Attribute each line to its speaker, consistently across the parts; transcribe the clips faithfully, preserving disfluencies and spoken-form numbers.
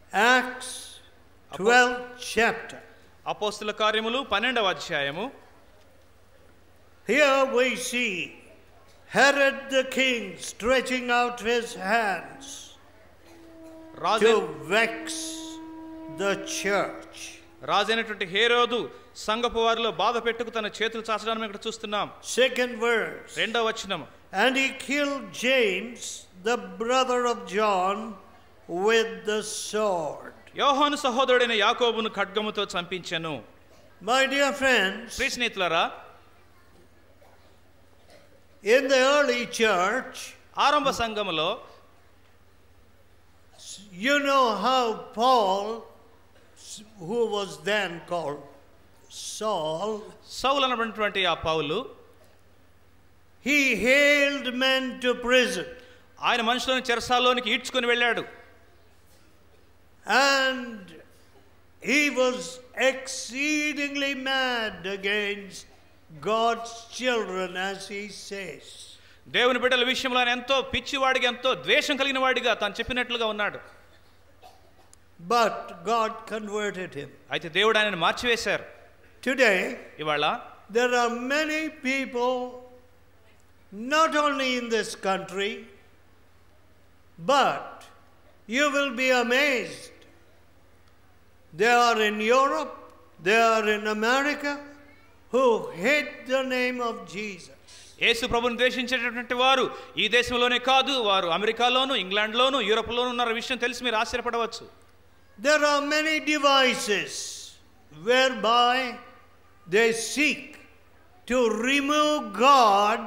Speaker 1: Acts twelfth chapter.
Speaker 2: అపోస్తల కార్యములు పన్నెండవ అధ్యాయము.
Speaker 1: Here we see Herod the king stretching out his hands to vex the church.
Speaker 2: రాజైనటువంటి హేరోదు సంఘపు వారిలో బాధ పెట్టుకు తన చేతులు చాచడాన్ని ఇక్కడ చూస్తున్నాం.
Speaker 1: Second verse.
Speaker 2: రెండవ వచనం.
Speaker 1: And he killed James, the brother of John, with the sword.
Speaker 2: యోహాను సహోదరుడైన యాకోబును ఖడ్గముతో చంపించెను.
Speaker 1: My dear friends,
Speaker 2: ప్రియ స్నేహితులారా,
Speaker 1: in the early church,
Speaker 2: ఆరంభ సంఘములో,
Speaker 1: you know how Paul, who was then called Saul,
Speaker 2: సౌలు అనబడినటువంటి ఆ పౌలు,
Speaker 1: he hailed men to prison.
Speaker 2: ఆయన మనుషులను చెరసాల్లోనికి ఈడ్చుకొని వెళ్ళాడు.
Speaker 1: And he was exceedingly mad against God's children, as he says.
Speaker 2: దేవుని బిడ్డల విషయంలో ఆయన ఎంతో పిచ్చివాడిగా, ఎంతో ద్వేషం కలిగిన వాడిగా తాను చెప్పినట్లుగా ఉన్నాడు.
Speaker 1: But God converted him.
Speaker 2: అయితే దేవుడు ఆయనను మార్చివేశారు.
Speaker 1: Today,
Speaker 2: ఇవాళ
Speaker 1: there are many people, not only in this country, but you will be amazed. They are in Europe, they are in America, who hate the name of Jesus.
Speaker 2: యేసు ప్రభువును ద్వేషించేటటువంటి వారు ఈ దేశంలోనే కాదు, వారు అమెరికాలోను, ఇంగ్లాండ్లోను, యూరోప్లోను ఉన్న విషయం తెలిసి మీరు ఆశ్చర్యపడవచ్చు.
Speaker 1: There are many devices whereby they seek to remove God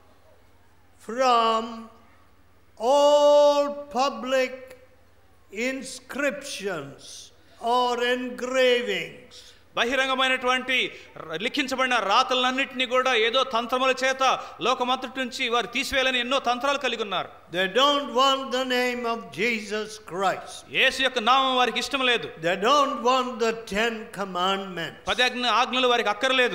Speaker 1: from all public inscriptions or engravings.
Speaker 2: బహిరంగమైనటువంటి లిఖించబడిన రాతలన్నింటినీ కూడా ఏదో తంత్రముల చేత లోకమంతటి నుంచి వారు తీసివేయాలని ఎన్నో తంత్రాలు కలిగి ఉన్నారు.
Speaker 1: They don't want the name of Jesus Christ.
Speaker 2: యేసు యొక్క నామం వారికి ఇష్టం లేదు.
Speaker 1: They don't want the Ten Commandments.
Speaker 2: పది ఆజ్ఞలు వారికి అక్కర్లేదు.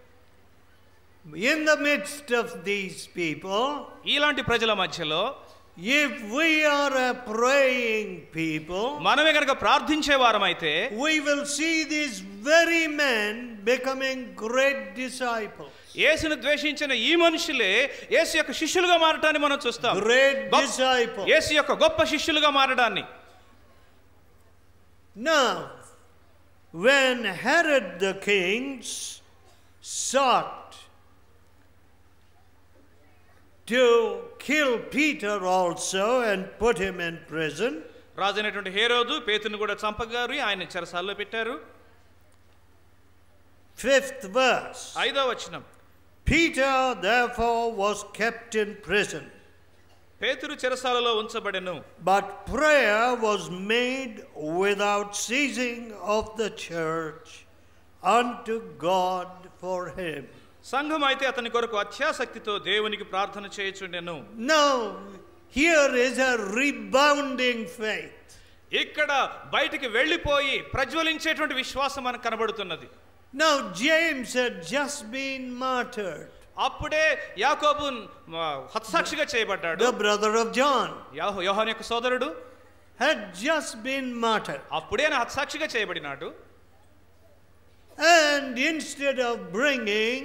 Speaker 1: In the midst of these people,
Speaker 2: ఇలాంటి ప్రజల మధ్యలో,
Speaker 1: if we are a praying people,
Speaker 2: మనమే కనుక ప్రార్థించే వారమైతే,
Speaker 1: we will see these very men becoming great disciples.
Speaker 2: యేసును ద్వేషించిన ఈ మనుషులే యేసు యొక్క శిష్యులుగా మారటాన్ని మనం చూస్తాం.
Speaker 1: Great disciples.
Speaker 2: యేసు యొక్క గొప్ప శిష్యులుగా మారడాన్ని.
Speaker 1: Now, when Herod the king sought to kill Peter also and put him in prison,
Speaker 2: రాజైనటువంటి హేరోదు పేతురును కూడా చంపగారు, ఆయన చెరసాల్లో పెట్టారు.
Speaker 1: fifth verse.
Speaker 2: ఐదవ వచనం.
Speaker 1: Peter therefore was kept in prison,
Speaker 2: పేతురు చెరసాలలో ఉంచబడెను.
Speaker 1: but prayer was made without ceasing of the church unto God for him.
Speaker 2: సంఘం అయితే అతని కొరకు అత్యాసక్తితో దేవునికి ప్రార్థన చేయుచుండెను.
Speaker 1: Now here is a rebounding faith.
Speaker 2: ఇక్కడ బయటికి వెళ్ళిపోయి ప్రజ్వలించేటువంటి విశ్వాసం మనకు కనబడుతున్నది.
Speaker 1: Now James had just been martyred.
Speaker 2: అప్పుడే యాకోబు హతసాక్షిగా చేయబడ్డాడు.
Speaker 1: The brother of John
Speaker 2: యోహాను యొక్క సోదరుడు
Speaker 1: had just been martyred.
Speaker 2: అప్పుడే ఆయన హతసాక్షిగా చేయబడినాడు.
Speaker 1: And instead of bringing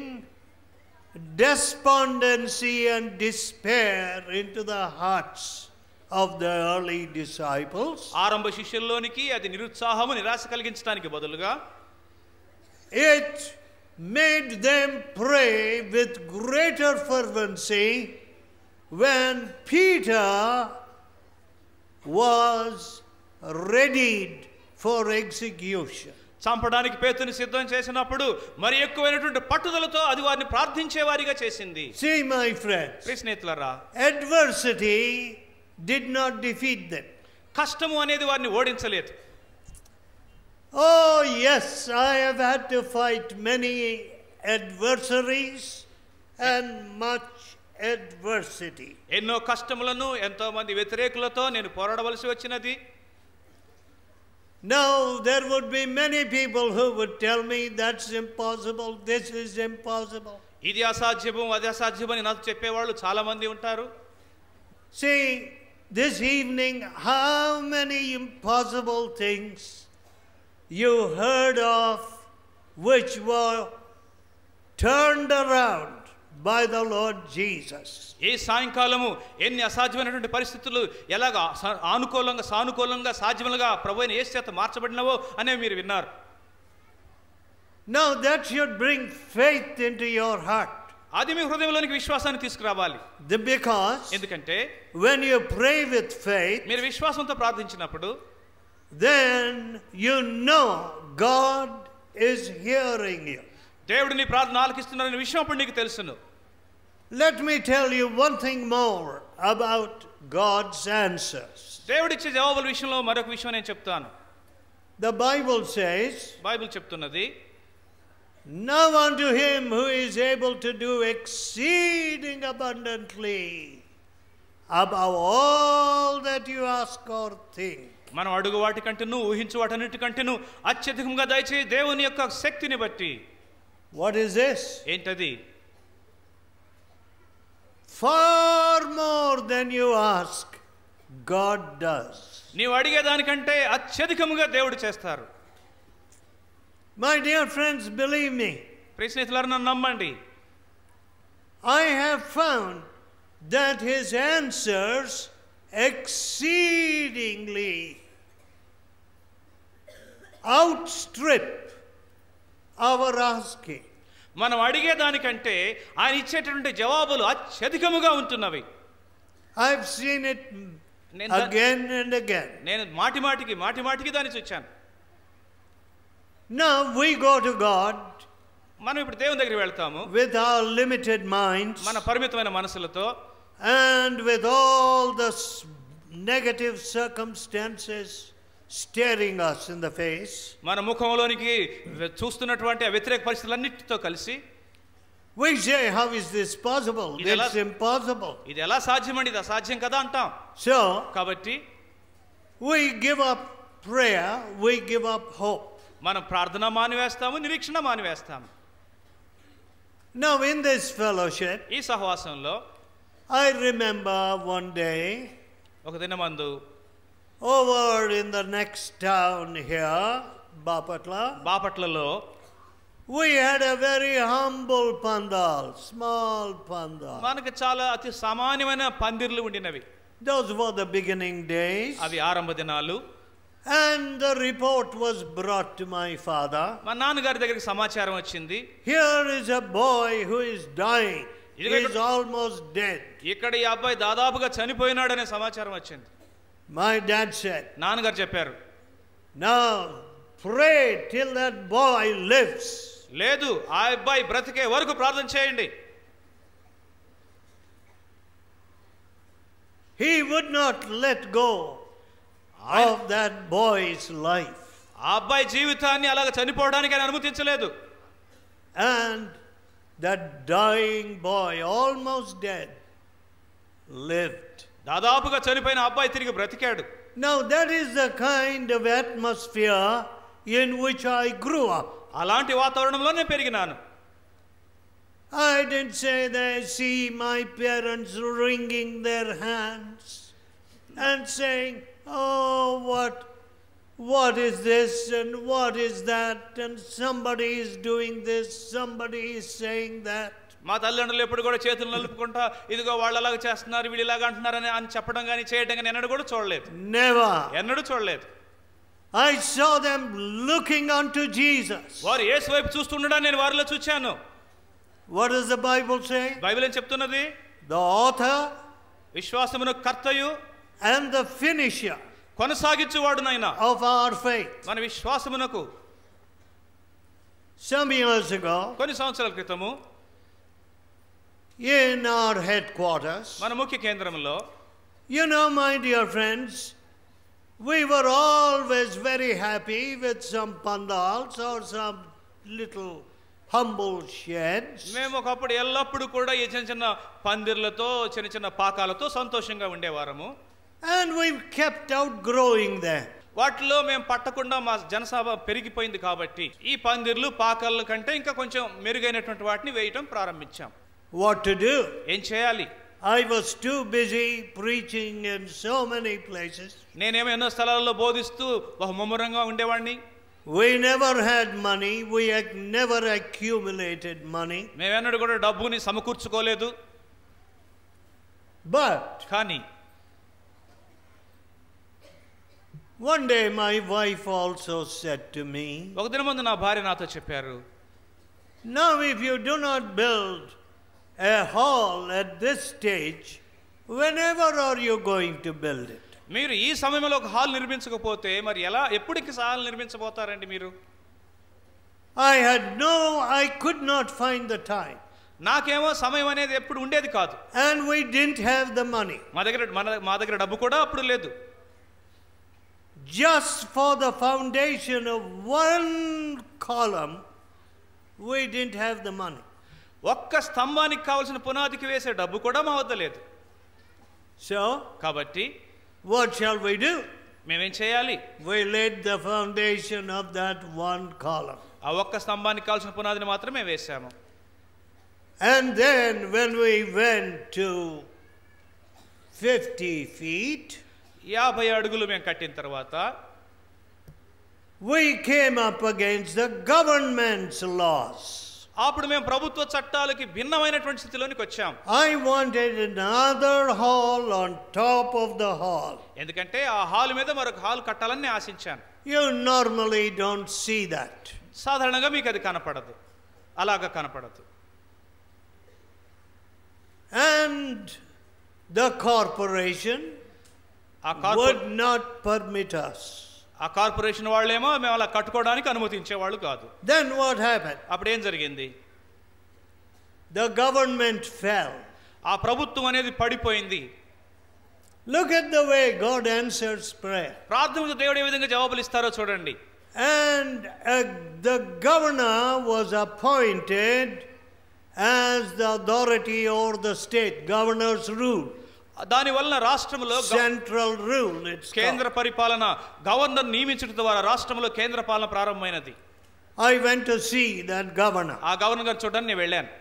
Speaker 1: despondency and despair into the hearts of the early disciples,
Speaker 2: ఆరంభ శిష్యుల్లోనికి అది నిరుత్సాహము, నిరాశ కలిగించడానికి బదులుగా,
Speaker 1: it made them pray with greater fervency when Peter was readied for execution.
Speaker 2: చంపడానికి పేతురుని సిద్ధం చేసినప్పుడు మరి ఎక్కువైనటువంటి పట్టుదలతో అది వారిని ప్రార్థించే వారిగా చేసింది.
Speaker 1: See my friends,
Speaker 2: ప్రియ స్నేహితులారా,
Speaker 1: adversity did not defeat them.
Speaker 2: కష్టము అనేది వారిని ఓడించలేదు.
Speaker 1: Oh yes, I have had to fight many adversaries and much adversity.
Speaker 2: ఎన్నో కష్టములను, ఎంతో మంది వ్యతిరేకులతో నేను పోరాడవలసి వచ్చినది.
Speaker 1: Now there would be many people who would tell me that's impossible, this is impossible.
Speaker 2: ఇది అసాధ్యము, అది అసాధ్యమని నాకు చెప్పేవాళ్ళు చాలా మంది ఉంటారు.
Speaker 1: See, this evening how many impossible things you heard of which were turned around by the Lord Jesus.
Speaker 2: ఈ సాయంకాలము ఎన్ని అసాధ్యమైనటువంటి పరిస్థితులు ఎలాగా అనుకూలంగా సానుకూలంగా సాధ్యములుగా ప్రభువైన యేసు చేత మార్చబడినవో అనే మీరు విన్నారు.
Speaker 1: Now that should bring faith into your heart.
Speaker 2: అది మీ హృదయంలోనికి విశ్వాసాన్ని తీసుకురావాలి.
Speaker 1: Because
Speaker 2: ఎందుకంటే
Speaker 1: when you pray with faith,
Speaker 2: మీరు విశ్వాసంతో ప్రార్థించినప్పుడు
Speaker 1: then you know God is hearing you.
Speaker 2: దేవుడు నీ ప్రార్థన ఆలకిస్తున్నాడనే విషయం అప్పుడు నీకు తెలుసును.
Speaker 1: Let me tell you one thing more about God's answers.
Speaker 2: దేవుడిచ్చే జవాబుల విషయంలో మరొక విషయం నేను చెప్తాను.
Speaker 1: The Bible says,
Speaker 2: బైబిల్ చెప్తున్నది,
Speaker 1: now unto him who is able to do exceeding abundantly above all that you ask or think.
Speaker 2: మనం అడుగు వాటి కంటేను ఊహించు వాటన్నిటికంటేను అత్యధికంగా దయచేయి దేవుని యొక్క శక్తిని బట్టి.
Speaker 1: What is this?
Speaker 2: ఏంటది?
Speaker 1: Far more than you ask, God does.
Speaker 2: నీవు అడిగే దానికంటే అత్యధికముగా దేవుడు చేస్తారు.
Speaker 1: My dear friends, believe me.
Speaker 2: ప్రియ స్నేహితులారా, నన్ను నమ్మండి.
Speaker 1: I have found that his answers exceedingly outstrip our asking.
Speaker 2: మనం అడిగే దానికంటే ఆయన ఇచ్చేటటువంటి జవాబులు అత్యధికముగా ఉంటున్నవి.
Speaker 1: I've seen it again and again.
Speaker 2: నేను మాటి మాటికి మాటి మాటికి దాన్ని చూచాను.
Speaker 1: Now we go to God.
Speaker 2: మనం ఇప్పుడు దేవుని దగ్గరికి వెళ్తాము
Speaker 1: with our limited minds,
Speaker 2: మన పరిమితమైన మనసులతో,
Speaker 1: and with all the negative circumstances staring us in the face.
Speaker 2: మన ముఖంలోనికి చూస్తున్నటువంటి ఆ వ్యతిరేక పరిస్థితులన్నిటితో కలిసి
Speaker 1: we say, how is this possible? It's impossible.
Speaker 2: ఇది ఎలా సాధ్యమండి, ఇది అసాధ్యం కదా అంటాం.
Speaker 1: So
Speaker 2: కాబట్టి
Speaker 1: we give up prayer, we give up hope.
Speaker 2: మనం ప్రార్థన మానివేస్తాము, నిరీక్షణ మానివేస్తాము.
Speaker 1: Now in this fellowship,
Speaker 2: ఈ సహవాసంలో
Speaker 1: I remember one day,
Speaker 2: ఒక దినమందు
Speaker 1: over in the next town here, Bapatla,
Speaker 2: బాపట్లలో
Speaker 1: we had a very humble pandal, small pandal.
Speaker 2: మనకు చాలా అతి సామాన్యమైన పందిర్లు ఉండినవి.
Speaker 1: Those were the beginning days.
Speaker 2: అవి ఆరంభ దినాలు.
Speaker 1: And the report was brought to my father.
Speaker 2: మా నాన్నగారి దగ్గరికి సమాచారం వచ్చింది.
Speaker 1: Here is a boy who is dying. He is almost dead.
Speaker 2: ఇక్కడ ఈ అబ్బాయి దాదాపుగా చనిపోయినాడనే సమాచారం వచ్చింది.
Speaker 1: My dad said,
Speaker 2: నాన్నగారు చెప్పారు,
Speaker 1: now pray till that boy lives.
Speaker 2: లేదు, ఆ అబ్బాయి బ్రతికే వరకు ప్రార్థన చేయండి.
Speaker 1: He would not let go of that boy's life.
Speaker 2: ఆ అబ్బాయి జీవితాన్ని అలాగ చనిపోవడానికి ఆయన అనుమతించలేదు.
Speaker 1: And that dying boy, almost dead, lived.
Speaker 2: దాదాపుగా చనిపోయిన అబ్బాయి తిరిగి బ్రతికాడు.
Speaker 1: Now that is the kind of atmosphere in which I grew up.
Speaker 2: అలాంటి వాతావరణంలో నేను పెరిగినాను.
Speaker 1: I didn't say that I see my parents wringing their hands and saying, oh, what, what is this and what is that, and somebody is doing this, somebody is saying that.
Speaker 2: మా తల్లిదండ్రులు ఎప్పుడు కూడా చేతులు నలుపుకుంటా ఇదిగో వాళ్ళు అలాగ చేస్తున్నారు, వీళ్ళు ఇలాగ అంటున్నారని అని చెప్పడం కానీ చేయడం కానీ ఎన్నడూ కూడా చూడలేదు.
Speaker 1: Never.
Speaker 2: ఎన్నడూ చూడలేదు.
Speaker 1: I saw them looking unto Jesus.
Speaker 2: వారు యేసు వైపు చూస్తుండడం నేను వారిలో చూచాను.
Speaker 1: What does the Bible say?
Speaker 2: Bible ఏం చెప్తున్నది?
Speaker 1: The author
Speaker 2: విశ్వాసమును కర్తయు
Speaker 1: and the finisher
Speaker 2: కొనసాగించువాడునైనా
Speaker 1: of our faith.
Speaker 2: మన విశ్వాసమునకు
Speaker 1: Some years ago,
Speaker 2: కొన్ని సంవత్సరాల క్రితము
Speaker 1: in our headquarters,
Speaker 2: మన ముఖ్య కేంద్రంలో,
Speaker 1: you know, my dear friends, we were always very happy with some pandals or some little humble sheds.
Speaker 2: మేము ఒకప్పుడు ఎల్లప్పుడూ కూడా ఈ చిన్న చిన్న పందిర్లతో చిన్న చిన్న పాకాలతో సంతోషంగా ఉండేవారము.
Speaker 1: And we've kept outgrowing them.
Speaker 2: వాటిలో మేము పట్టకుండా మా జనసభ పెరిగిపోయింది కాబట్టి ఈ పందిర్లు పాకాల కంటే ఇంకా కొంచెం మెరుగైనటువంటి వాటిని వేయటం ప్రారంభించాం.
Speaker 1: What to do?
Speaker 2: ఏం చేయాలి?
Speaker 1: I was too busy preaching in so many places.
Speaker 2: నేనేమో ఎన్నో స్థలాల్లో బోధిస్తూ బహు ముమ్మరంగా ఉండేవాడిని.
Speaker 1: We never had money. We had never accumulated money.
Speaker 2: మేమెన్నడూ కూడా డబ్బుని సమకూర్చుకోలేదు.
Speaker 1: But
Speaker 2: కానీ
Speaker 1: one day my wife also said to me,
Speaker 2: ఒక దినం ముందు నా భార్య నాతో చెప్పారు,
Speaker 1: now if you do not build a hall at this stage, whenever are you going to build it?
Speaker 2: మీరు ఈ సమయంలో ఒక హాల్ నిర్మించకపోతే మరి ఎలా ఎప్పటికి హాల్ నిర్మించబోతారండి మీరు?
Speaker 1: I had no, I could not find the time.
Speaker 2: నాకేమో సమయం అనేది ఎప్పుడు ఉండేది కాదు.
Speaker 1: And we didn't have the money.
Speaker 2: మా దగ్గర మన మా దగ్గర డబ్బు కూడా అప్పుడు లేదు.
Speaker 1: Just for the foundation of one column, we didn't have the money.
Speaker 2: ఒక్క స్తంభానికి కావాల్సిన పునాదికి వేసే డబ్బు కూడా మా వద్ద లేదు.
Speaker 1: So,
Speaker 2: కాబట్టి
Speaker 1: what shall we do?
Speaker 2: మేమేం చేయాలి?
Speaker 1: We laid the foundation of that one column.
Speaker 2: ఆ ఒక్క స్తంభానికి కావాల్సిన పునాదిని మాత్రమే వేసాము.
Speaker 1: And then when we went to fifty feet,
Speaker 2: యాభై అడుగులు మేము కట్టిన తర్వాత
Speaker 1: we came up against the government's laws.
Speaker 2: అప్పుడు మేము ప్రభుత్వ చట్టాలకి భిన్నమైనటువంటి స్థితిలోనికి వచ్చాం.
Speaker 1: I wanted another hall on top of the hall.
Speaker 2: ఎందుకంటే ఆ హాల్ మీద మరొక హాల్ కట్టాలని నేను ఆశించాను.
Speaker 1: You normally don't see that.
Speaker 2: సాధారణంగా మీకు అది కనపడదు, అలాగా కనపడదు.
Speaker 1: And the corporation would not permit us.
Speaker 2: ఆ కార్పొరేషన్ వాళ్ళేమో మేము అలా కట్టుకోవడానికి అనుమతించేవాళ్ళు కాదు.
Speaker 1: Then what happened?
Speaker 2: అప్పుడు ఏం జరిగింది?
Speaker 1: The government fell.
Speaker 2: ఆ ప్రభుత్వం అనేది పడిపోయింది.
Speaker 1: Look at the way God answers prayer.
Speaker 2: ప్రార్థనకు దేవుడు ఏ విధంగా జవాబులు ఇస్తారో చూడండి.
Speaker 1: And uh, the governor was appointed as the authority over the state. Governor's rule.
Speaker 2: దాని వలన రాష్ట్రంలో
Speaker 1: సెంట్రల్ రూల్,
Speaker 2: కేంద్ర పరిపాలన, గవర్నర్ నియమించడం ద్వారా రాష్ట్రంలో కేంద్ర పాలన ప్రారంభమైనది.
Speaker 1: I went to see that governor.
Speaker 2: ఆ గవర్నర్ గారు చూడడానికి నేను వెళ్ళాను.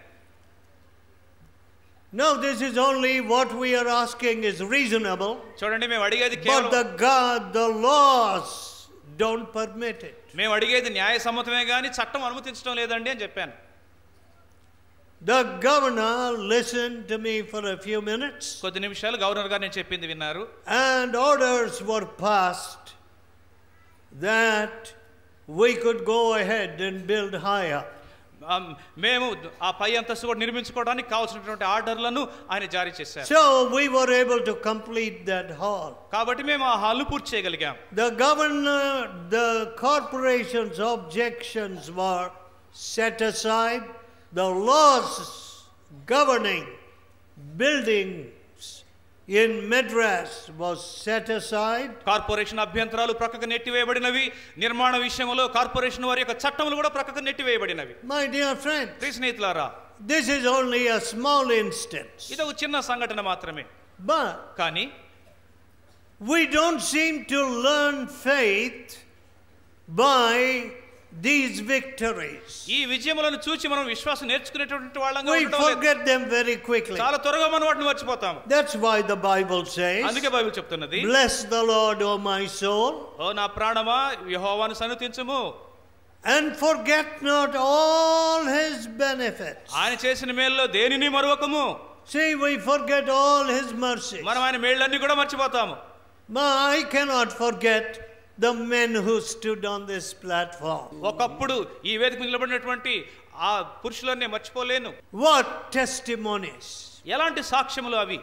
Speaker 1: Now this is only what we are asking is reasonable.
Speaker 2: చూడండి, మేము అడిగేది
Speaker 1: But
Speaker 2: కేవలం
Speaker 1: the God, the laws don't permit it.
Speaker 2: మేము అడిగేది న్యాయ సమ్మతమే గాని చట్టం అనుమతించడం లేదండి అని చెప్పాను.
Speaker 1: The governor listened to me for a few minutes.
Speaker 2: కొద్ది నిమిషాలు గవర్నర్ గారు నేను చెప్పింది విన్నారు.
Speaker 1: And orders were passed that we could go ahead and build higher.
Speaker 2: మేము ఆ పై అంతస్తు కూడా నిర్మించుకోవడానికి కావాల్సినటువంటి ఆర్డర్లను ఆయన జారీ చేశారు.
Speaker 1: So we were able to complete that hall.
Speaker 2: కాబట్టి మేము ఆ హాల్ పూర్తి చేయగలిగాం.
Speaker 1: The governor, the corporation's objections were set aside. The laws governing buildings in Madras was set aside.
Speaker 2: Corporation అభ్యంతరాలు ప్రక్కకు నెట్టివేయబడినవి. నిర్మాణ విషయంలో కార్పొరేషన్ వారి యొక్క చట్టములు కూడా ప్రక్కకు నెట్టివేయబడినవి.
Speaker 1: My dear friends,
Speaker 2: ప్రియ స్నేహితులారా,
Speaker 1: this is only a small instance.
Speaker 2: ఇది ఒక చిన్న సంఘటన మాత్రమే.
Speaker 1: But
Speaker 2: కానీ
Speaker 1: we don't seem to learn faith by these victories.
Speaker 2: ఈ విజయములను చూచి మనం విశ్వాసం నేర్చుకునేటువంటి వాళ్ళంగా
Speaker 1: We
Speaker 2: ఉండడం లేదు.
Speaker 1: forget them very quickly.
Speaker 2: చాలా త్వరగా మనం వాటిని మర్చిపోతాం.
Speaker 1: That's why the Bible says,
Speaker 2: అందుకే బైబిల్ చెప్తున్నది,
Speaker 1: bless the Lord, O my soul,
Speaker 2: ఓ నా ప్రాణమా యెహోవాను సన్నుతించుము,
Speaker 1: and forget not all his benefits.
Speaker 2: ఆయన చేసిన మేలులో దేనిని మరువకము.
Speaker 1: See, we forget all his mercies.
Speaker 2: మనం ఆయన మేళ్ళన్నీ కూడా మర్చిపోతాము.
Speaker 1: I cannot forget the men who stood on this platform.
Speaker 2: ఒకప్పుడు ఈ వేదిక మీద నిలబడినటువంటి ఆ పురుషులనే మర్చిపోలేను.
Speaker 1: What testimonies.
Speaker 2: ఎలాంటి సాక్ష్యములు అవి.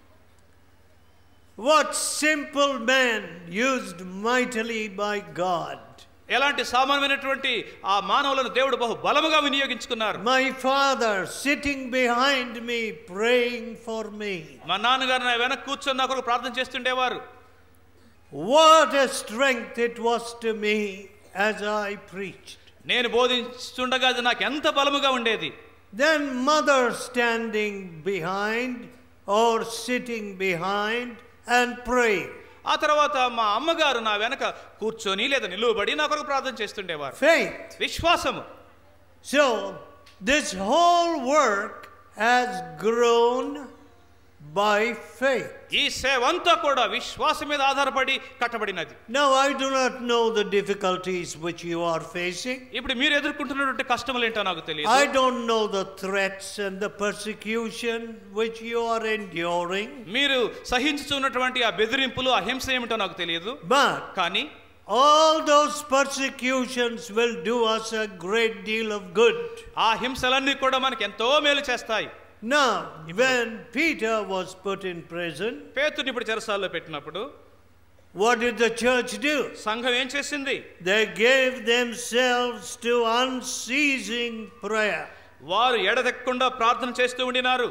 Speaker 1: What simple men used mightily by God.
Speaker 2: ఎలాంటి సామాన్యమైనటువంటి ఆ మానవులను దేవుడు బహు బలముగా వినియోగించుకున్నారు.
Speaker 1: My father sitting behind me praying for me.
Speaker 2: మా నాన్నగారు నా వెనక కూర్చొని నా కొరకు ప్రార్థన చేస్తుండేవారు.
Speaker 1: What a strength it was to me as I preached.
Speaker 2: నేను బోధిస్తుండగా అది నాకు ఎంత బలముగా ఉండేది.
Speaker 1: Then mother standing behind or sitting behind and praying.
Speaker 2: ఆ తర్వాత మా అమ్మగారు నా వెనక కూర్చొని లేదా నిలువబడి నా కొరకు ప్రార్థన చేస్తుండేవారు.
Speaker 1: Faith.
Speaker 2: విశ్వాసము.
Speaker 1: So this whole work has grown by faith.
Speaker 2: ఈ సేవ అంతా కూడా విశ్వాసం మీద ఆధారపడి కట్టబడినది.
Speaker 1: Now I do not know the difficulties which you are facing.
Speaker 2: ఇప్పుడు మీరు ఎదుర్కొంటున్నటువంటి కష్టములు ఏంటో నాకు తెలియదు.
Speaker 1: I don't know the threats and the persecution which you are enduring.
Speaker 2: మీరు సహించుచున్నటువంటి ఆ బెదిరింపులు ఆ హింస ఏమిటో నాకు తెలియదు.
Speaker 1: But
Speaker 2: కానీ
Speaker 1: all those persecutions will do us a great deal of good.
Speaker 2: ఆ హింసలన్నీ కూడా మనకి ఎంతో మేలు చేస్తాయి.
Speaker 1: Now, when Peter was put in prison,
Speaker 2: పేతురుని ఇప్పుడు చెరసాలలో పెట్టినప్పుడు
Speaker 1: what did the church do?
Speaker 2: సంఘం ఏం చేసింది?
Speaker 1: They gave themselves to unceasing prayer.
Speaker 2: వారు ఎడతెక్కకుండా ప్రార్థన చేస్తూ ఉండినారు.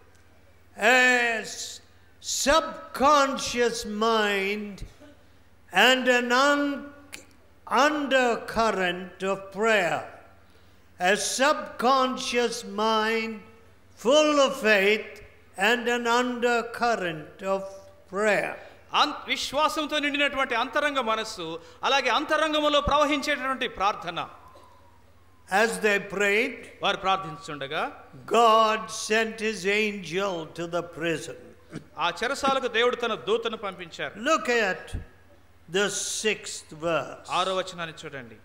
Speaker 1: A subconscious mind and an un- undercurrent of prayer. A subconscious mind full of faith and an undercurrent of prayer.
Speaker 2: విశ్వాసంతో నిండినటువంటి అంతరంగ మనస్సు అలాగే అంతరంగములో ప్రవహించేటటువంటి ప్రార్థన.
Speaker 1: As they prayed,
Speaker 2: వారు ప్రార్థించుండగా
Speaker 1: God sent his angel to the prison.
Speaker 2: ఆ చెరసాలకు దేవుడు తన దూతను పంపించారు.
Speaker 1: Look at the sixth verse.
Speaker 2: ఆరో వచనాన్ని చూడండి.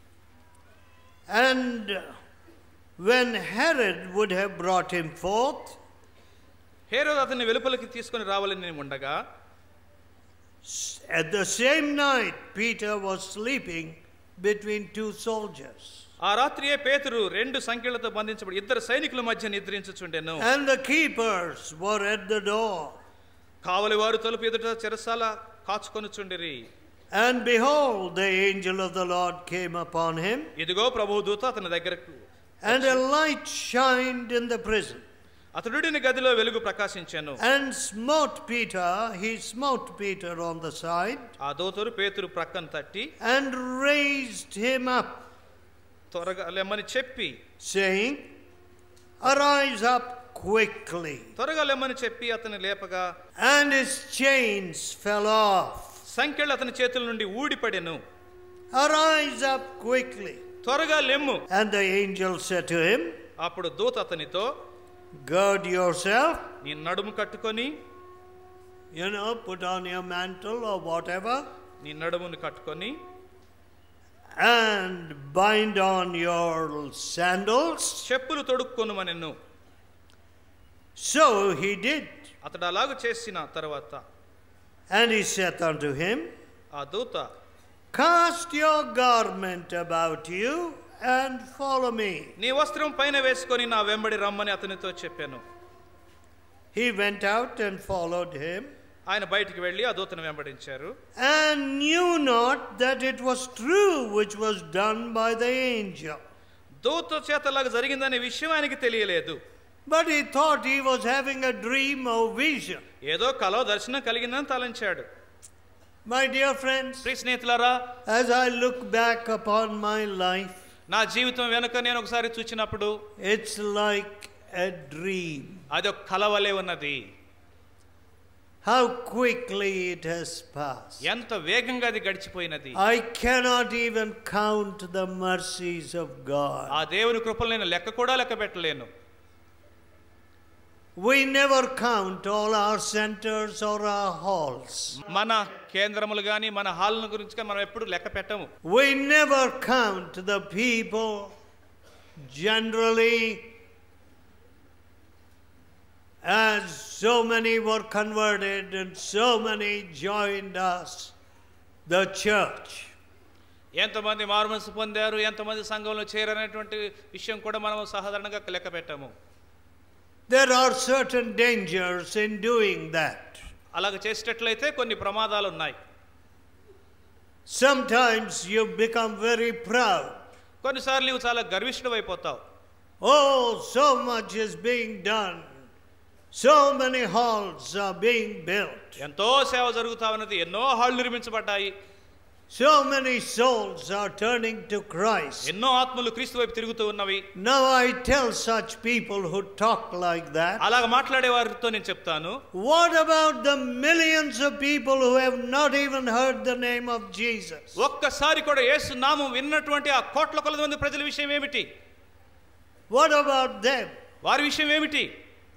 Speaker 1: And when Herod would have brought him forth,
Speaker 2: హేరోదు అతన్ని వెలుపలికి తీసుకొని రావాలని ఉండగా,
Speaker 1: at the same night Peter was sleeping between two soldiers.
Speaker 2: ఆ రాత్రియే పేతురు రెండు సంకెళ్లతో బంధించబడి ఇద్దరు సైనికుల మధ్య నిద్రించుచుండెను.
Speaker 1: And the keepers were at the door.
Speaker 2: కావలి వారు తలుపు ఎదుట చెరసాల కాచుకొనుచుండిరి.
Speaker 1: And behold, the angel of the Lord came upon him.
Speaker 2: ఇదిగో ప్రభువు దూత అతని దగ్గరకు
Speaker 1: And a light shined in the prison.
Speaker 2: అతడుడిని గదిలో వెలుగు ప్రకాశించెను.
Speaker 1: And smote Peter, he smote Peter on the side.
Speaker 2: ఆ దూతరు పేతురు ప్రక్కన తట్టి
Speaker 1: And raised him up,
Speaker 2: త్వరగా లెమ్మని చెప్పి,
Speaker 1: saying, Arise up quickly.
Speaker 2: త్వరగా లెమ్మని చెప్పి అతని లేపగా,
Speaker 1: And his chains fell off.
Speaker 2: సంకెళ్ళు అతని చేతుల నుండి ఊడిపడెను.
Speaker 1: Arise up quickly.
Speaker 2: త్వరగా లెమ్ము.
Speaker 1: And the angel said to him,
Speaker 2: అప్పుడు దూత అతనితో,
Speaker 1: Gird yourself,
Speaker 2: నీ నడుము కట్టుకొని,
Speaker 1: you know, put on your mantle or whatever,
Speaker 2: నీ నడుమును కట్టుకొని,
Speaker 1: and bind on your sandals.
Speaker 2: చెప్పులు తొడుక్కొనుమనెను.
Speaker 1: So he did.
Speaker 2: అతడు అలాగ చేసిన తర్వాత
Speaker 1: And he said unto him,
Speaker 2: ఆ దూత,
Speaker 1: Cast your garment about you and follow me.
Speaker 2: నీ వస్త్రం పైన వేసుకొని నా వెంబడి రమ్మని అతనితో చెప్పాను.
Speaker 1: He went out and followed him,
Speaker 2: ఆయన బయటికి వెళ్ళి ఆ దూతను వెంబడించారు.
Speaker 1: and knew not that it was true which was done by the angel.
Speaker 2: దూత చేతలాగా జరిగిందనే విషయం ఆయనకి తెలియలేదు.
Speaker 1: But he thought he was having a dream or vision.
Speaker 2: ఏదో కలో దర్శనం కలిగిందని తలంచాడు.
Speaker 1: My dear friends,
Speaker 2: ప్రియ స్నేహితులారా,
Speaker 1: as I look back upon my life,
Speaker 2: నా జీవితం వెనుక నేను ఒకసారి చూచినప్పుడు
Speaker 1: it's like a dream.
Speaker 2: అది ఒక కల వలె ఉన్నది.
Speaker 1: How quickly it has passed.
Speaker 2: ఎంత వేగంగా అది గడిచిపోయినది.
Speaker 1: I cannot even count the mercies of God.
Speaker 2: ఆ దేవుని కృపలు నేను లెక్క కూడా లెక్క పెట్టలేను.
Speaker 1: We never count all our centers or our halls.
Speaker 2: మన కేంద్రములు గాని మన హాల్ను గురించి మనం ఎప్పుడు లెక్క పెట్టము.
Speaker 1: We never count the people generally, as so many were converted and so many joined us, the church.
Speaker 2: ఎంతమంది మారుమనసు పొందారు, ఎంతమంది సంఘంలో చేరనేటువంటి విషయం కూడా మనం సాధారణంగా లెక్క పెట్టము.
Speaker 1: There are certain dangers in doing that.
Speaker 2: అలాగ చేసేటట్లయితే కొన్ని ప్రమాదాలు ఉన్నాయి.
Speaker 1: Sometimes you become very proud.
Speaker 2: కొన్నిసార్లు నువ్వు చాలా గర్విష్ఠుడైపోతావు.
Speaker 1: Oh, so much is being done. So many halls are being built.
Speaker 2: ఎంతో సేవ జరుగుతా ఉన్నది, ఎన్నో హాళ్ళు నిర్మించబడ్డాయి.
Speaker 1: So many souls are turning to Christ.
Speaker 2: ఎన్నో ఆత్మలు క్రీస్తు వైపు తిరుగుతూ ఉన్నవి.
Speaker 1: Now I tell such people who talk like that,
Speaker 2: అలాగ మాట్లాడే వారితో నేను చెప్తాను,
Speaker 1: what about the millions of people who have not even heard the name of Jesus?
Speaker 2: ఒక్కసారి కూడా యేసు నామం విన్నటువంటి ఆ కోట్ల కొలది మంది ప్రజల విషయం ఏమిటి?
Speaker 1: What about them?
Speaker 2: వారి విషయం ఏమిటి?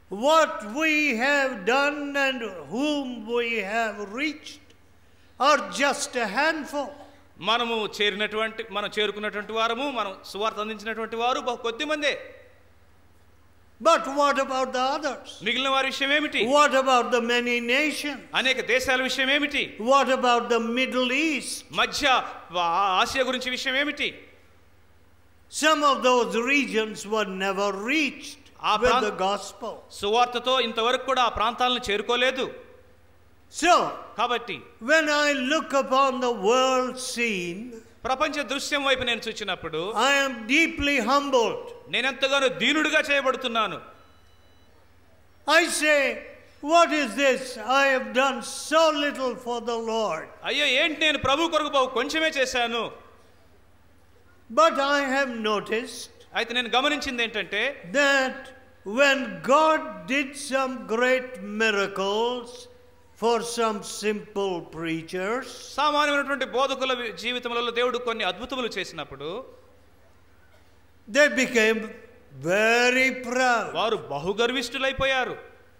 Speaker 1: what we have done and whom we have reached are just a handful.
Speaker 2: మనము చేరినటువంటి మనం చేరుకున్నటువంటి వారము మనం సువార్త అందించినటువంటి వారు బహు కొద్ది మందే.
Speaker 1: But what about the others?
Speaker 2: మిగిలిన వారి విషయం ఏమిటి?
Speaker 1: What about the many nations?
Speaker 2: అనేక దేశాల విషయం ఏమిటి?
Speaker 1: What about the Middle East?
Speaker 2: మధ్య ఆసియా గురించి విషయం ఏమిటి?
Speaker 1: Some of those regions were never reached with the gospel.
Speaker 2: సువార్తతో ఇంతవరకు కూడా ఆ ప్రాంతాలను చేరుకోలేదు.
Speaker 1: So,
Speaker 2: కాబట్టి
Speaker 1: when I look upon the world scene,
Speaker 2: ప్రపంచ దృశ్యం వైపు నేను చూచినప్పుడు
Speaker 1: I am deeply humbled.
Speaker 2: నేను ఎంతగానో దీనుడిగా చేయబడుతున్నాను.
Speaker 1: I say, what is this? I have done so little for the Lord.
Speaker 2: అయ్యో ఏంటి నేను ప్రభు కొరకు బహు కొంచెమే చేశాను.
Speaker 1: But I have noticed
Speaker 2: అయితే నేను గమనించింది ఏంటంటే
Speaker 1: that when God did some great miracles for some simple preachers,
Speaker 2: సామాన్యమైనటువంటి బోధకుల జీవితంలో దేవుడు కొన్ని అద్భుతములు చేసినప్పుడు
Speaker 1: they became very proud.
Speaker 2: వారు బహుగర్విష్ఠులైపోయారు.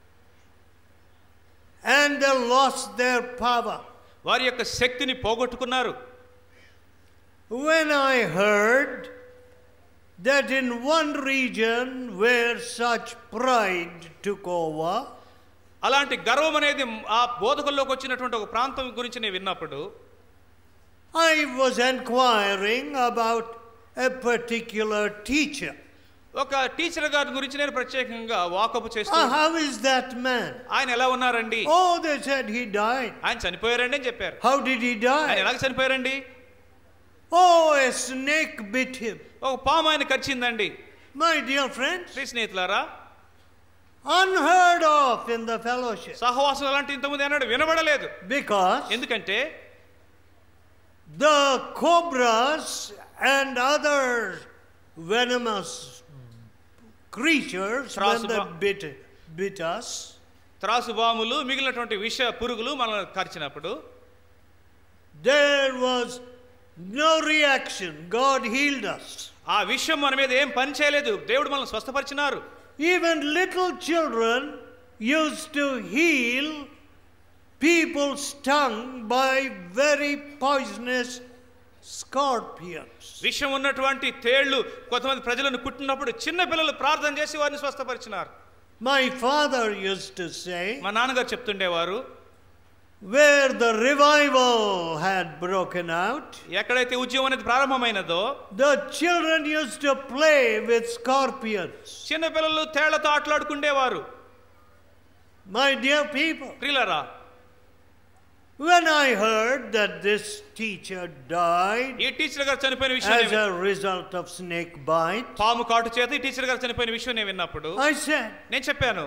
Speaker 1: And they lost their power.
Speaker 2: వారి యొక్క శక్తిని పోగొట్టుకున్నారు.
Speaker 1: When I heard that in one region where such pride took over,
Speaker 2: అలాంటి గర్వం అనేది ఆ బోధకుల్లోకి వచ్చినటువంటి ఒక ప్రాంతం గురించి నేను విన్నప్పుడు
Speaker 1: I was inquiring about a particular teacher.
Speaker 2: ఒక టీచర్ గారి గురించి నేను ప్రత్యేకంగా వాకపు చేస్తూ
Speaker 1: Ah, how is that man?
Speaker 2: ఆయన ఎలా ఉన్నారండి?
Speaker 1: Oh, they said he died.
Speaker 2: ఆయన చనిపోయారండి అని చెప్పారు.
Speaker 1: How did he
Speaker 2: ఆయన
Speaker 1: die?
Speaker 2: ఎలా చనిపోయారండి?
Speaker 1: Oh, a snake bit him.
Speaker 2: ఒక పాము ఆయన కరిచిందండి.
Speaker 1: My dear friends,
Speaker 2: ప్రియ స్నేహితులారా,
Speaker 1: unheard of in the fellowship.
Speaker 2: సహవాసం అలాంటి ఇంతకుముందు అన్నాడు వినబడలేదు.
Speaker 1: Because
Speaker 2: ఎందుకంటే
Speaker 1: the cobras and other venomous creatures, when they bit, bit us,
Speaker 2: త్రాసుబాములు మిగిలినటువంటి విష పురుగులు మనల్ని కరిచినప్పుడు
Speaker 1: there was no reaction. God healed us.
Speaker 2: ఆ విషయం మన మీద ఏం పని చేయలేదు. దేవుడు మనల్ని స్వస్థపరిచినారు.
Speaker 1: Even little children used to heal people's tongue by very poisonous scorpions.
Speaker 2: విషం ఉన్నటువంటి తేళ్లు కొంతమంది ప్రజలను కుట్టినప్పుడు చిన్న పిల్లలు ప్రార్థన చేసి వారిని స్వస్థపరిచినారు.
Speaker 1: My father used to say,
Speaker 2: మా నాన్నగారు చెప్తుండేవారు,
Speaker 1: where the revival had broken out,
Speaker 2: ఎక్కడైతే ఉద్యమం అనేది ప్రారంభమైనదో
Speaker 1: the children used to play with scorpions.
Speaker 2: చిన్న పిల్లలు తేళ్లతో ఆటలాడుకుండేవారు.
Speaker 1: My dear people,
Speaker 2: ప్రియులారా,
Speaker 1: when I heard that this teacher died
Speaker 2: ఈ టీచర్ గారు చనిపోయిన విషయం
Speaker 1: as
Speaker 2: నేను-
Speaker 1: a result of snake bite,
Speaker 2: పాము కాటు చేత ఈ టీచర్ గారు చనిపోయిన విషయం నేను విన్నప్పుడు
Speaker 1: I said,
Speaker 2: నేను చెప్పాను,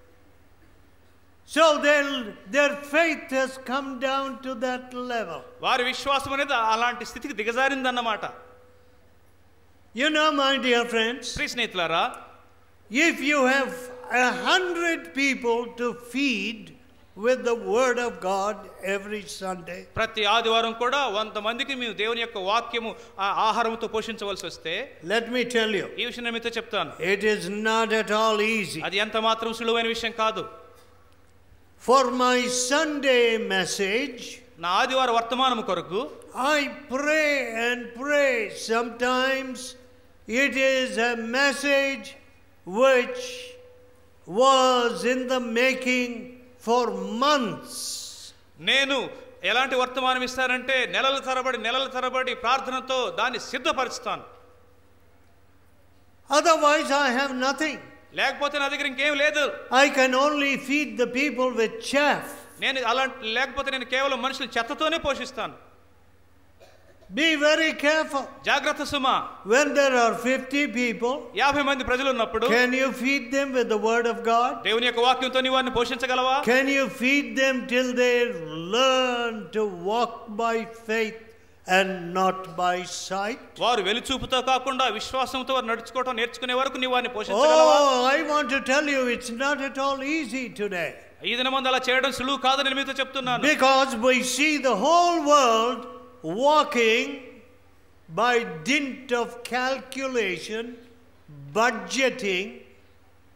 Speaker 1: so they'll- their faith has come down to that level.
Speaker 2: వారి విశ్వాసం అనేది అలాంటి స్థితికి దిగజారిందన్నమాట.
Speaker 1: You know, my dear friends,
Speaker 2: ప్రియ స్నేహితులారా,
Speaker 1: if you have a hundred people to feed with the word of God every Sunday,
Speaker 2: ప్రతి ఆదివారం కూడా వంద మందికి మేము దేవుని యొక్క వాక్యము ఆ ఆహారంతో పోషించవలసి వస్తే
Speaker 1: let me tell you,
Speaker 2: ఈ విషయం నేను మీతో చెప్తాను,
Speaker 1: it is not at all easy.
Speaker 2: అది ఎంత మాత్రం సులువైన విషయం కాదు.
Speaker 1: For my Sunday message,
Speaker 2: నా ఆదివార వర్తమానము కొరకు
Speaker 1: I pray and pray. Sometimes it is a message which was in the making for months.
Speaker 2: నేను ఎలాంటి వర్తమానం ఇస్తానంటే నెలల తరబడి నెలల తరబడి ప్రార్థనతో దాన్ని సిద్ధపరుస్తాను.
Speaker 1: Otherwise, I have nothing.
Speaker 2: లేకపోతే నా దగ్గర ఇంకేం లేదు.
Speaker 1: I can only feed the people with chaff.
Speaker 2: నేను అలాంటి లేకపోతే నేను కేవలం మనుషులు చెత్తతోనే పోషిస్తాను.
Speaker 1: Be very careful.
Speaker 2: జాగ్రత్త సుమా.
Speaker 1: When there are fifty people,
Speaker 2: యాభై మంది ప్రజలు ఉన్నప్పుడు
Speaker 1: can you feed them with the word of God?
Speaker 2: దేవుని యొక్క వాక్యంతో నీ వారిని పోషించగలవా?
Speaker 1: Can you feed them till they learn to walk by faith and not by sight?
Speaker 2: వారు వెలుచూపుతో కాకుండా విశ్వాసంతో వారు నడుచుకోవడం నేర్చుకునే వరకు నీ వారిని పోషించగలవా?
Speaker 1: Oh, I want to tell you, it's not at all easy today.
Speaker 2: ఈ దినమందు అలా చేయడం సులువు కాదని నేను మీతో చెప్తున్నాను.
Speaker 1: Because we see the whole world walking by dint of calculation, budgeting,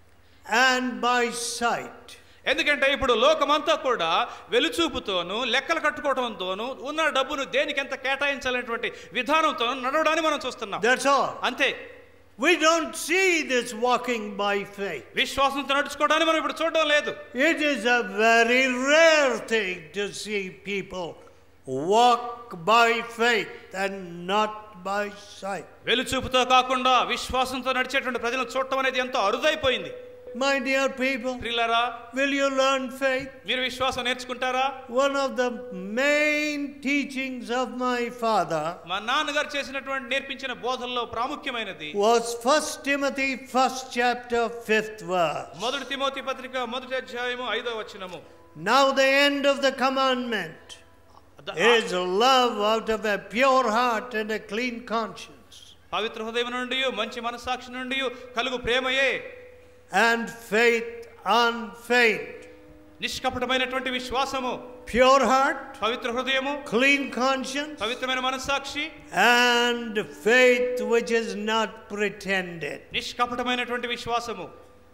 Speaker 1: and by sight.
Speaker 2: ఎందుకంటే ఇప్పుడు లోకమంతా కూడా వెలుచూపుతోను లెక్కలు కట్టుకోవడంతోను ఉన్న డబ్బును దేనికి ఎంత కేటాయించాలనేటువంటి విధానంతో నడవడాన్ని మనం చూస్తున్నాం.
Speaker 1: That's all.
Speaker 2: అంతే.
Speaker 1: We don't see this walking by faith.
Speaker 2: విశ్వాసంతో నడుచుకోవడాన్ని మనం ఇప్పుడు చూడడం లేదు.
Speaker 1: It is a very rare thing to see people walk by faith and not by sight.
Speaker 2: వెలుచూపుతో కాకుండా విశ్వాసంతో నడిచేటువంటి ప్రజలను చూడటం అనేది ఎంతో అరుదైపోయింది.
Speaker 1: My dear people,
Speaker 2: ప్రియులారా,
Speaker 1: will you learn faith?
Speaker 2: మీరు విశ్వాసం నేర్చుకుంటారా?
Speaker 1: One of the main teachings of my father
Speaker 2: మా నాన్నగారు చేసినటువంటి నేర్పించిన బోధనలో ప్రాముఖ్యమైనది
Speaker 1: was First Timothy first chapter fifth verse.
Speaker 2: మొదటి తిమోతి పత్రిక మొదటి అధ్యాయము ఐదవ వచనము.
Speaker 1: Now the end of the commandment is love out of a pure heart and a clean conscience.
Speaker 2: పవిత్ర హృదయం నుండి మంచి మనస్సాక్షి నుండి కలుగు ప్రేమయే
Speaker 1: and faith unfeigned.
Speaker 2: నిష్కపటమైనటువంటి విశ్వాసము,
Speaker 1: pure heart,
Speaker 2: పవిత్ర హృదయము,
Speaker 1: clean conscience,
Speaker 2: పవిత్రమైన మనస్సాక్షి,
Speaker 1: and faith which is not pretended.
Speaker 2: నిష్కపటమైనటువంటి విశ్వాసము.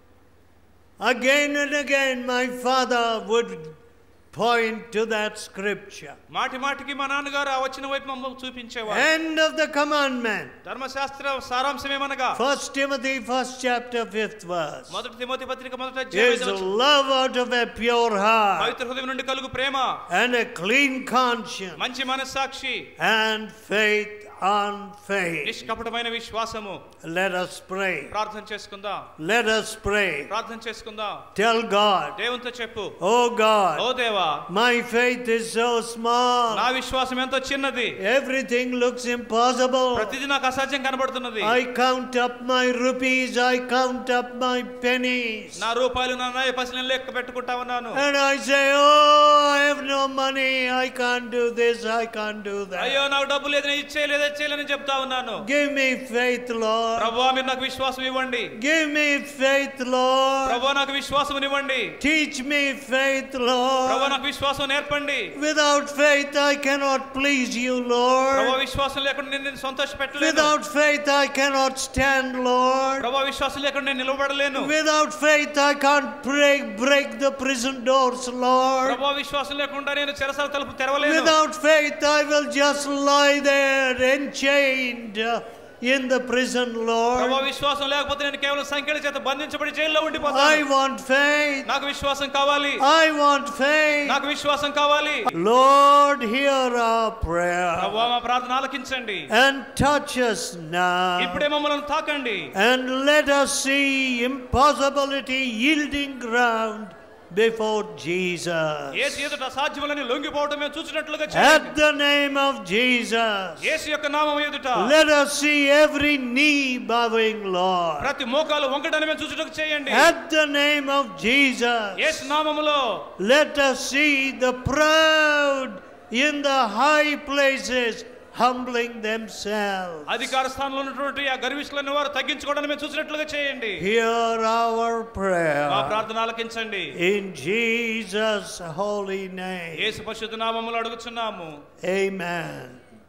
Speaker 1: Again and again my father would point to that scripture.
Speaker 2: మాటి మాటికి మా నాన్నగారు ఆ వచ్చిన వైపు మమ్మల్ని చూపించేవారు.
Speaker 1: End of the commandment.
Speaker 2: ధర్మశాస్త్ర సారాంశం ఏమనగా
Speaker 1: First Timothy first chapter fifth verse.
Speaker 2: మొదటి తిమోతి పత్రిక మొదటి అధ్యాయం
Speaker 1: is love out of a pure heart.
Speaker 2: పవిత్ర హృదయం నుండి కలుగు ప్రేమ,
Speaker 1: and a clean conscience,
Speaker 2: మంచి మనస్సాక్షి,
Speaker 1: and faith unfeigned.
Speaker 2: నిష్కపటమైన విశ్వాసము.
Speaker 1: Let us pray.
Speaker 2: ప్రార్థన చేసుకుందాం.
Speaker 1: Let us pray.
Speaker 2: ప్రార్థన చేసుకుందాం.
Speaker 1: Tell God,
Speaker 2: దేవునితో చెప్పు,
Speaker 1: oh God,
Speaker 2: ఓ దేవా,
Speaker 1: my faith is so small.
Speaker 2: నా విశ్వాసం ఎంతో చిన్నది.
Speaker 1: Everything looks impossible.
Speaker 2: ప్రతిదీ నాకు అసాధ్యం కనబడుతున్నది.
Speaker 1: I count up my rupees, I count up my pennies,
Speaker 2: నా రూపాయలు నా నాయ పైసలను లెక్క పెట్టుకుంటా ఉన్నాను.
Speaker 1: and I say, oh, I have no money, I can't do this, I can't do that.
Speaker 2: అయ్యో నాకు డబ్బు లేదు, నేను ఇచ్చేయలేదు చేయలేని చెప్తా ఉన్నాను.
Speaker 1: Give me faith, Lord.
Speaker 2: ప్రభువా మీరు నాకు విశ్వాసం ఇవ్వండి.
Speaker 1: Give me faith, Lord.
Speaker 2: ప్రభువా నాకు విశ్వాసం ఇవ్వండి.
Speaker 1: Teach me faith, Lord.
Speaker 2: ప్రభువా నాకు విశ్వాసం నేర్పండి.
Speaker 1: Without faith I cannot please you, Lord.
Speaker 2: ప్రభువా విశ్వాసం లేకుండా నేను నిన్ను సంతోషపెట్టలేను.
Speaker 1: Without faith I cannot stand, Lord.
Speaker 2: ప్రభువా విశ్వాసం లేకుండా నేను నిలబడలేను.
Speaker 1: Without faith I can't break break the prison doors, Lord.
Speaker 2: ప్రభువా విశ్వాసం లేకుండా నేను చెరసాల తలుపు తెరవలేను.
Speaker 1: Without faith I will just lie there enchained in the prison, Lord.
Speaker 2: ప్రభువా విశ్వాసం లేకపోతే నేను కేవలం సంఖ్యల చేత బంధించబడి జైల్లో ఉండిపోతాను.
Speaker 1: I want faith.
Speaker 2: నాకు విశ్వాసం కావాలి.
Speaker 1: I want faith.
Speaker 2: నాకు విశ్వాసం కావాలి.
Speaker 1: Lord, hear our prayer.
Speaker 2: ప్రభువా మా ప్రార్థన ఆలకించండి.
Speaker 1: And touch us now.
Speaker 2: ఇప్పుడే మమ్మల్ని తాకండి.
Speaker 1: And let us see impossibility yielding ground before Jesus.
Speaker 2: యేసు ఎదుట అసాధ్యములని లొంగిపోవడం మేము చూసినట్లుగా చేయండి.
Speaker 1: At the name of Jesus.
Speaker 2: యేసు యొక్క నామం ఎదుట
Speaker 1: Let us see every knee bowing, Lord.
Speaker 2: ప్రతి మోకాలు వంకడాన్ని మేము చూసినట్లుగా చేయండి.
Speaker 1: At the name of Jesus.
Speaker 2: యేసు నామములో
Speaker 1: Let us see the proud in the high places humbling themselves.
Speaker 2: అధికార స్థానంలో ఉన్నటువంటి ఆ గర్విష్ఠులైన వారు తగ్గించుకోవడాన్ని మేము చూసినట్లుగా చేయండి.
Speaker 1: Hear our prayer.
Speaker 2: మా ప్రార్థన ఆలకించండి.
Speaker 1: In Jesus' holy name.
Speaker 2: యేసు పరిశుద్ధ నామములో అడుగుచున్నాము.
Speaker 1: Amen.